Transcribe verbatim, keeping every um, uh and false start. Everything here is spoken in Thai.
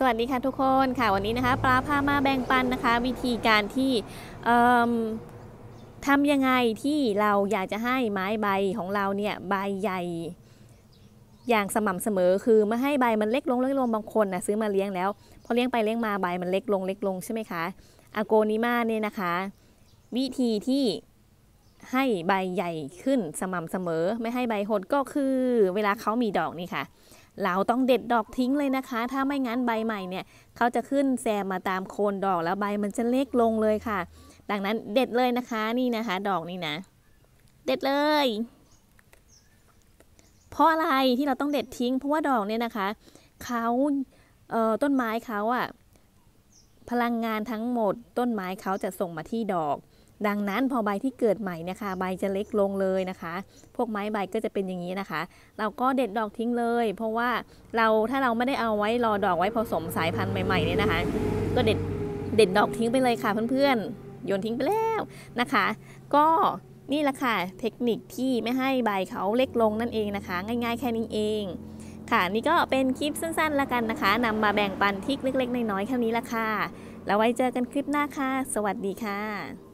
สวัสดีค่ะทุกคนค่ะวันนี้นะคะปลาพามาแบ่งปันนะคะวิธีการที่ทำยังไงที่เราอยากจะให้ไม้ใบของเราเนี่ยใบใหญ่อย่างสม่ำเสมอคือไม่ให้ใบมันเล็กลงเล็กลงบางคนนะซื้อมาเลี้ยงแล้วพอเลี้ยงไปเลี้ยงมาใบมันเล็กลงเล็กลงใช่ไหมคะอาโกนิมาเนี่ยนะคะวิธีที่ให้ใบใหญ่ขึ้นสม่ำเสมอไม่ให้ใบหดก็คือเวลาเขามีดอกนี่ค่ะเราต้องเด็ดดอกทิ้งเลยนะคะถ้าไม่งั้นใบใหม่เนี่ยเขาจะขึ้นแซมมาตามโคนดอกแล้วใบมันจะเล็กลงเลยค่ะดังนั้นเด็ดเลยนะคะนี่นะคะดอกนี่นะเด็ดเลยเพราะอะไรที่เราต้องเด็ดทิ้งเพราะว่าดอกเนี่ยนะคะเขาเอ่อต้นไม้เขาอะพลังงานทั้งหมดต้นไม้เขาจะส่งมาที่ดอกดังนั้นพอใบที่เกิดใหม่นะคะใบจะเล็กลงเลยนะคะพวกไม้ใบก็จะเป็นอย่างนี้นะคะเราก็เด็ดดอกทิ้งเลยเพราะว่าเราถ้าเราไม่ได้เอาไว้รอดอกไว้ผสมสายพันธุ์ใหม่ๆเนี่ยนะคะก็เด็ดเด็ดดอกทิ้งไปเลยค่ะเพื่อนๆโยนทิ้งไปแล้วนะคะก็นี่แหละค่ะเทคนิคที่ไม่ให้ใบเขาเล็กลงนั่นเองนะคะง่ายๆแค่นี้เองค่ะนี่ก็เป็นคลิปสั้นๆแล้วกันนะคะนำมาแบ่งปันทริคเล็กๆน้อยๆแค่นี้ละค่ะแล้วไว้เจอกันคลิปหน้าค่ะสวัสดีค่ะ